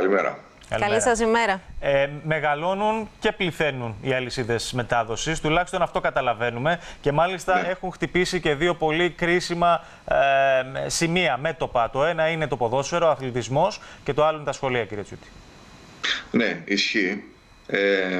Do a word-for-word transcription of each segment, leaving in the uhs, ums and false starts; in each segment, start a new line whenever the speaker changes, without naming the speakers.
Καλημέρα.
Καλή σας ημέρα.
Ε, μεγαλώνουν και πληθαίνουν οι αλυσίδες μετάδοσης, τουλάχιστον αυτό καταλαβαίνουμε, και μάλιστα ναι. έχουν χτυπήσει και δύο πολύ κρίσιμα ε, σημεία, μέτωπα. Το ένα είναι το ποδόσφαιρο, ο αθλητισμός, και το άλλο είναι τα σχολεία, κύριε Τσιούτη.
Ναι, ισχύει. Ε,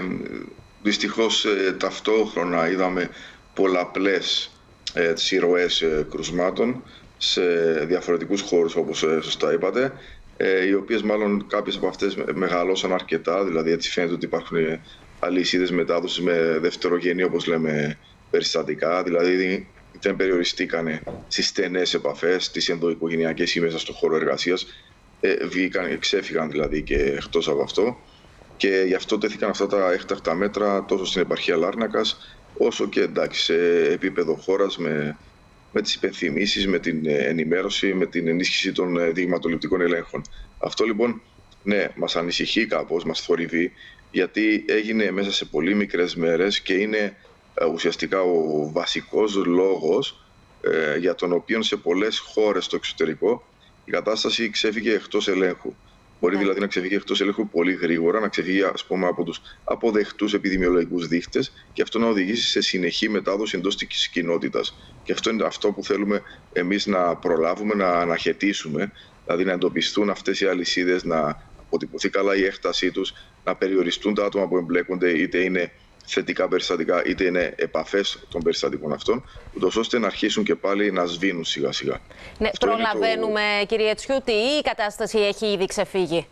δυστυχώς ε, ταυτόχρονα είδαμε πολλαπλές ε, σειροές ε, κρουσμάτων σε διαφορετικούς χώρους, όπως ε, σωστά είπατε, ε, οι οποίες μάλλον κάποιες από αυτές μεγαλώσαν αρκετά, δηλαδή έτσι φαίνεται ότι υπάρχουν αλυσίδες μετάδοσης με δευτερογενή, όπως λέμε, περιστατικά, δηλαδή δεν περιοριστήκανε στις στενές επαφές, στις ενδοοικογενειακές ή μέσα στον χώρο εργασίας, ε, βγήκαν, ξέφυγαν δηλαδή και εκτός από αυτό, και γι' αυτό τέθηκαν αυτά τα έκτακτα μέτρα τόσο στην επαρχία Λάρνακας, όσο και εντάξει, σε επίπεδο χώρας, με, με τις υπενθυμίσεις, με την ενημέρωση, με την ενίσχυση των δειγματοληπτικών ελέγχων. Αυτό λοιπόν, ναι, μας ανησυχεί κάπως, μας θορυβεί, γιατί έγινε μέσα σε πολύ μικρές μέρες και είναι ε, ουσιαστικά ο βασικός λόγος ε, για τον οποίο σε πολλές χώρες στο εξωτερικό η κατάσταση ξέφυγε εκτός ελέγχου. Μπορεί δηλαδή να ξεφύγει εκτός ελέγχου πολύ γρήγορα, να ξεφύγει, ας πούμε, από τους αποδεκτούς επιδημιολογικούς δείχτες και αυτό να οδηγήσει σε συνεχή μετάδοση εντός της κοινότητας. Και αυτό είναι αυτό που θέλουμε εμείς να προλάβουμε, να αναχαιτήσουμε, δηλαδή να εντοπιστούν αυτές οι αλυσίδες, να αποτυπωθεί καλά η έκτασή τους, να περιοριστούν τα άτομα που εμπλέκονται, είτε είναι θετικά περιστατικά, είτε είναι επαφές των περιστατικών αυτών, ούτως ώστε να αρχίσουν και πάλι να σβήνουν σιγά σιγά.
Ναι, προλαβαίνουμε, το... κύριε Τσιούτη, ή η κατάσταση έχει ήδη ξεφύγει?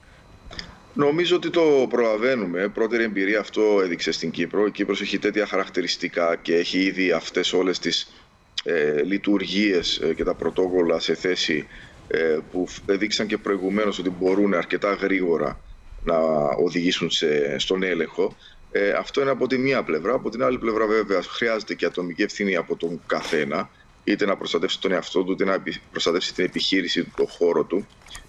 Νομίζω ότι το προλαβαίνουμε. Πρώτερη εμπειρία αυτό έδειξε στην Κύπρο. Η Κύπρος έχει τέτοια χαρακτηριστικά και έχει ήδη αυτές όλες τις ε, λειτουργίες ε, και τα πρωτόκολλα σε θέση ε, που έδειξαν και προηγουμένως ότι μπορούν αρκετά γρήγορα να οδηγήσουν σε, στον έλεγχο. Ε, αυτό είναι από τη μία πλευρά. Από την άλλη πλευρά, βέβαια, χρειάζεται και ατομική ευθύνη από τον καθένα, είτε να προστατεύσει τον εαυτό του, είτε να προστατεύσει την επιχείρηση του, τον χώρο του.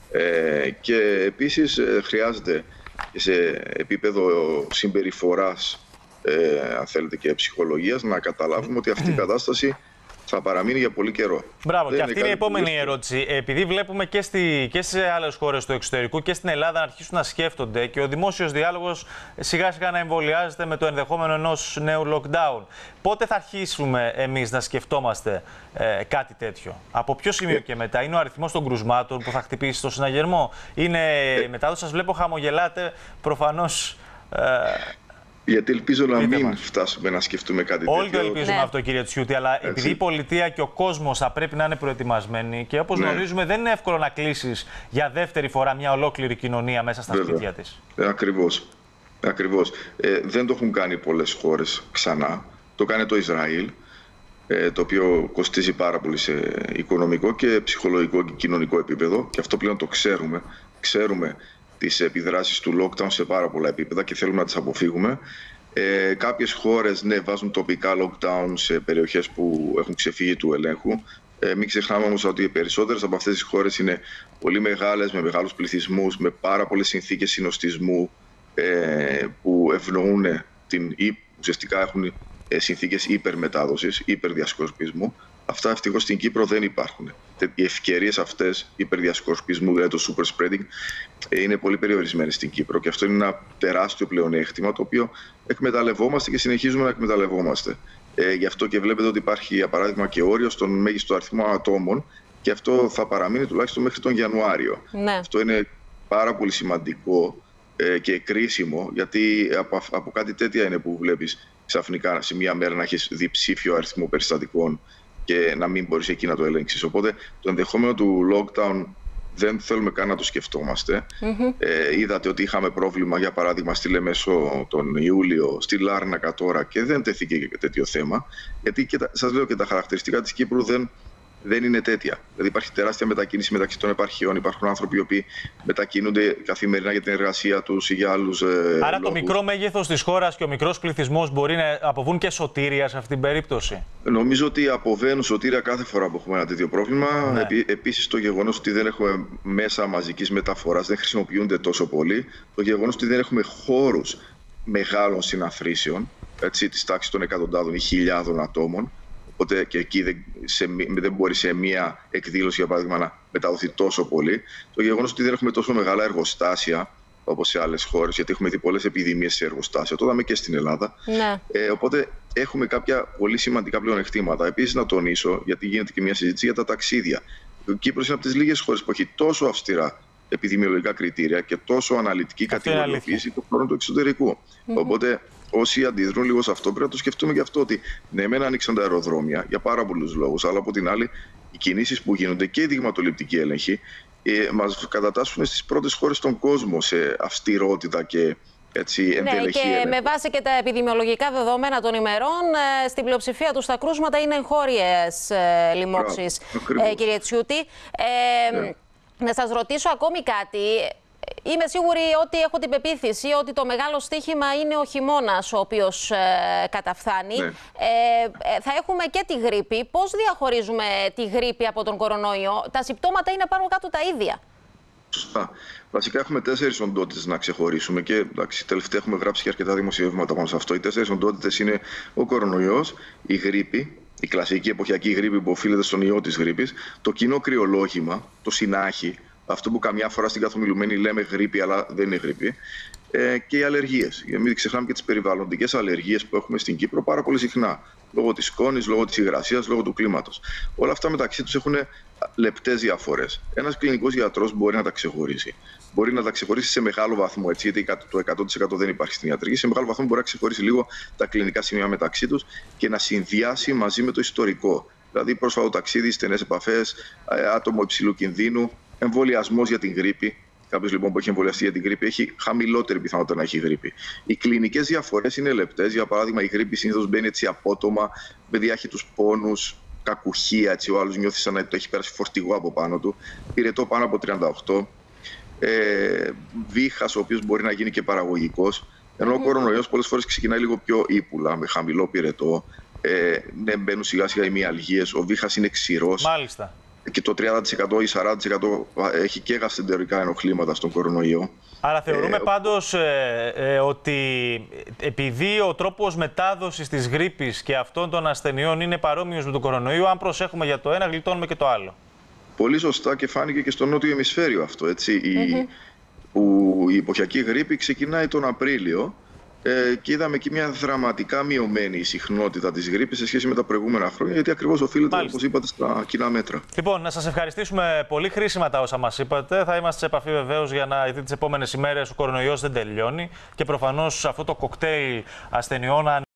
Ε, και επίσης ε, χρειάζεται και σε επίπεδο συμπεριφοράς, ε, αν θέλετε, και ψυχολογίας, να καταλάβουμε ότι αυτή η κατάσταση θα παραμείνει για πολύ καιρό.
Μπράβο, δεν και αυτή είναι η επόμενη ερώτηση. Επειδή βλέπουμε και, στη, και σε άλλες χώρες του εξωτερικού και στην Ελλάδα να αρχίσουν να σκέφτονται και ο δημόσιος διάλογος σιγά σιγά να εμβολιάζεται με το ενδεχόμενο ενός νέου lockdown, πότε θα αρχίσουμε εμείς να σκεφτόμαστε ε, κάτι τέτοιο? Από ποιο σημείο και μετά? Είναι ο αριθμός των κρουσμάτων που θα χτυπήσει το συναγερμό? Είναι η μετάδοση? Σας βλέπω χαμογελάτε, προφανώς. Ε,
Γιατί ελπίζω να
Πείτε
μην
μας.
φτάσουμε να σκεφτούμε κάτι
Όλοι
τέτοιο.
το ελπίζουμε, ναι, αυτό, κύριε Τσιούτη, αλλά
Έτσι.
επειδή η πολιτεία και ο κόσμος θα πρέπει να είναι προετοιμασμένοι και όπως, ναι, γνωρίζουμε, δεν είναι εύκολο να κλείσεις για δεύτερη φορά μια ολόκληρη κοινωνία μέσα στα, βέβαια, σπίτια της.
Ε, ακριβώς. Ακριβώς. Ε, δεν το έχουν κάνει πολλές χώρες ξανά. Το κάνει το Ισραήλ, ε, το οποίο κοστίζει πάρα πολύ σε οικονομικό και ψυχολογικό και κοινωνικό επίπεδο, και αυτό πλέον το ξέρουμε. Ξέρουμε τις επιδράσεις του lockdown σε πάρα πολλά επίπεδα και θέλουμε να τις αποφύγουμε. Ε, κάποιες χώρες, ναι, βάζουν τοπικά lockdown σε περιοχές που έχουν ξεφύγει του ελέγχου. Ε, μην ξεχνάμε όμως ότι οι περισσότερες από αυτές τις χώρες είναι πολύ μεγάλες, με μεγάλους πληθυσμούς, με πάρα πολλές συνθήκες συνοστισμού, ε, που ευνοούν την, ουσιαστικά έχουν ε, συνθήκες υπερμετάδοσης, υπερδιασκορπισμού. Αυτά ευτυχώς στην Κύπρο δεν υπάρχουν. Οι ευκαιρίες αυτές υπερδιασκορπισμού, δηλαδή το super spreading, είναι πολύ περιορισμένες στην Κύπρο, και αυτό είναι ένα τεράστιο πλεονέκτημα το οποίο εκμεταλλευόμαστε και συνεχίζουμε να εκμεταλλευόμαστε. Ε, γι' αυτό και βλέπετε ότι υπάρχει, για παράδειγμα, και όριο στον μέγιστο αριθμό ατόμων, και αυτό θα παραμείνει τουλάχιστον μέχρι τον Ιανουάριο.
Ναι.
Αυτό είναι πάρα πολύ σημαντικό ε, και κρίσιμο, γιατί από, από κάτι τέτοια είναι που βλέπεις ξαφνικά σε μία μέρα να έχεις διψήφιο αριθμό περιστατικών και να μην μπορείς εκεί να το ελέγξεις. Οπότε το ενδεχόμενο του lockdown δεν θέλουμε καν να το σκεφτόμαστε. Mm-hmm. Ε, είδατε ότι είχαμε πρόβλημα, για παράδειγμα, στη Λεμεσό τον Ιούλιο, στη Λάρνακα τώρα, και δεν τέθηκε και τέτοιο θέμα. Γιατί και τα, σας λέω, και τα χαρακτηριστικά της Κύπρου δεν, δεν είναι τέτοια. Δηλαδή υπάρχει τεράστια μετακίνηση μεταξύ των επαρχιών. Υπάρχουν άνθρωποι οι οποίοι μετακινούνται καθημερινά για την εργασία τους ή για άλλους ε,
Άρα
λόγους.
Το μικρό μέγεθος της χώρας και ο μικρός πληθυσμός μπορεί να αποβούν και σωτήρια σε αυτήν την περίπτωση?
Νομίζω ότι αποβαίνουν σωτήρια κάθε φορά που έχουμε ένα τέτοιο πρόβλημα.
Ναι.
Επί, επίσης, το γεγονός ότι δεν έχουμε μέσα μαζικής μεταφοράς, δεν χρησιμοποιούνται τόσο πολύ. Το γεγονός ότι δεν έχουμε χώρους μεγάλων συναθρήσεων, έτσι, της τάξης των εκατοντάδων ή χιλιάδων ατόμων. Οπότε και εκεί δεν, σε, δεν μπορεί σε μία εκδήλωση, για παράδειγμα, να μεταδοθεί τόσο πολύ. Το γεγονός ότι δεν έχουμε τόσο μεγάλα εργοστάσια όπως σε άλλες χώρες, γιατί έχουμε δει πολλές επιδημίες σε εργοστάσια. Το είδαμε και στην Ελλάδα.
Ναι.
Ε, οπότε έχουμε κάποια πολύ σημαντικά πλεονεκτήματα. Επίσης, να τονίσω, γιατί γίνεται και μια συζήτηση για τα ταξίδια. Ο Κύπρος είναι από τις λίγες χώρες που έχει τόσο αυστηρά επιδημιολογικά κριτήρια και τόσο αναλυτική κατηγοριοποίηση του χρόνου του εξωτερικού. Mm-hmm. Οπότε, όσοι αντιδρούν λίγο σε αυτό, πρέπει να το σκεφτούμε και αυτό ότι ναι, μεν άνοιξαν τα αεροδρόμια για πάρα πολλούς λόγους, αλλά από την άλλη, οι κινήσεις που γίνονται και οι δειγματοληπτικοί έλεγχοι ε, μας κατατάσσουν στις πρώτες χώρες στον κόσμο σε αυστηρότητα και έτσι εντελεχή.
Ναι, και
έλεγχο. Με
βάση και τα επιδημιολογικά δεδομένα των ημερών, ε, στην πλειοψηφία τους τα κρούσματα είναι εγχώριες ε, λοιμώξεις, ε, κύριε Τσιούτη. Ε, ναι. Να σας ρωτήσω ακόμη κάτι. Είμαι σίγουρη ότι έχω την πεποίθηση ότι το μεγάλο στοίχημα είναι ο χειμώνας ο οποίος ε, καταφθάνει. Ναι. Ε, θα έχουμε και τη γρίπη. Πώς διαχωρίζουμε τη γρίπη από τον κορονοϊό? Τα συμπτώματα είναι πάνω κάτω τα ίδια.
Σωστά. Βασικά έχουμε τέσσερις οντότητες να ξεχωρίσουμε και εντάξει, τελευταία έχουμε γράψει και αρκετά δημοσιεύματα πάνω σε αυτό. Οι τέσσερις οντότητες είναι ο κορονοϊός, η γρίπη, η κλασική εποχιακή γρίπη που οφείλεται στον ιό της γρίπης, το κοινό κρυολόγημα, το συνάχη, αυτό που καμιά φορά στην καθομιλουμένη λέμε γρίπη, αλλά δεν είναι γρίπη, ε, και οι αλλεργίες. Για μην ξεχνάμε και τις περιβαλλοντικές αλλεργίες που έχουμε στην Κύπρο πάρα πολύ συχνά. Λόγω της σκόνης, λόγω της υγρασίας, λόγω του κλίματος. Όλα αυτά μεταξύ τους έχουν λεπτές διαφορές. Ένας κλινικός γιατρός μπορεί να τα ξεχωρίσει. Μπορεί να τα ξεχωρίσει σε μεγάλο βαθμό, έτσι, γιατί το εκατό τοις εκατό δεν υπάρχει στην ιατρική. Σε μεγάλο βαθμό μπορεί να ξεχωρίσει λίγο τα κλινικά σημεία μεταξύ τους και να συνδυάσει μαζί με το ιστορικό. Δηλαδή, πρόσφατο ταξίδι, στενές επαφές, άτομο υψηλού κινδύνου, εμβολιασμός για την γρίπη. Κάποιος λοιπόν που έχει εμβολιαστεί για την γρίπη έχει χαμηλότερη πιθανότητα να έχει γρίπη. Οι κλινικές διαφορές είναι λεπτές. Για παράδειγμα, η γρίπη συνήθως μπαίνει έτσι απότομα, με διάχυτους πόνους, κακουχία, έτσι ο άλλος νιώθει σαν να το έχει πέρασει φορτηγό από πάνω του, πυρετό πάνω από τριάντα οκτώ, ε, βήχας ο οποίος μπορεί να γίνει και παραγωγικός, ενώ ο κορονοϊός πολλές φορές ξεκινάει λίγο πιο ύπουλα, με χαμηλό πυρετό, ε, ναι, μπαίνουν σιγά σιγά οι μυαλγίες, ο βήχας είναι ξηρός.
Μάλιστα.
Και το τριάντα τοις εκατό ή σαράντα τοις εκατό έχει και γαστεντερικά ενοχλήματα στον κορονοϊό.
Άρα θεωρούμε
ε,
πάντως ε, ε, ότι επειδή ο τρόπος μετάδοσης της γρίπης και αυτών των ασθενειών είναι παρόμοιος με τον κορονοϊό, αν προσέχουμε για το ένα, γλιτώνουμε και το άλλο.
Πολύ σωστά, και φάνηκε και στο νότιο ημισφαίριο αυτό. Έτσι.
Mm-hmm.
η, που η εποχιακή γρίπη ξεκινάει τον Απρίλιο ε, και είδαμε εκεί μια δραματικά μειωμένη συχνότητα της γρίπης σε σχέση με τα προηγούμενα χρόνια, γιατί ακριβώς οφείλεται, όπως είπατε, στα κοινά μέτρα.
Λοιπόν, να σας ευχαριστήσουμε πολύ, χρήσιμα τα όσα μας είπατε. Θα είμαστε σε επαφή βεβαίως για να δείτε τις επόμενες ημέρες. Ο κορονοϊός δεν τελειώνει και προφανώς αυτό το κοκτέιλ ασθενειών